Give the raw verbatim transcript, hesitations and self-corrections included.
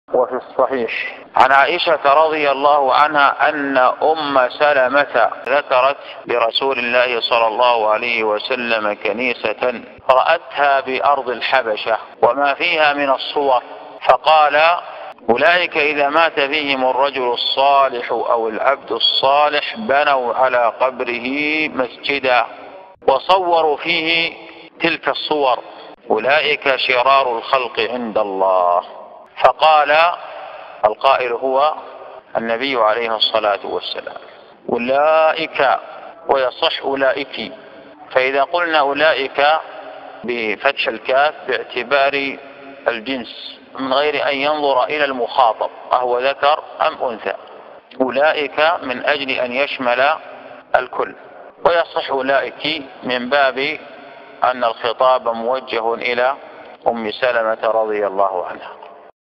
وفي الصحيح عن عائشة رضي الله عنها أن أم سلمة ذكرت لرسول الله صلى الله عليه وسلم كنيسة رأتها بأرض الحبشة وما فيها من الصور، فقال: أولئك إذا مات فيهم الرجل الصالح أو العبد الصالح بنوا على قبره مسجدا وصوروا فيه تلك الصور، أولئك شرار الخلق عند الله. فقال القائل هو النبي عليه الصلاة والسلام: أولئك، ويصح أولئك، فإذا قلنا أولئك بفتح الكاف باعتبار الجنس من غير أن ينظر إلى المخاطب أهو ذكر أم أنثى، أولئك من أجل أن يشمل الكل، ويصح أولئك من باب أن الخطاب موجه إلى أم سلمة رضي الله عنها.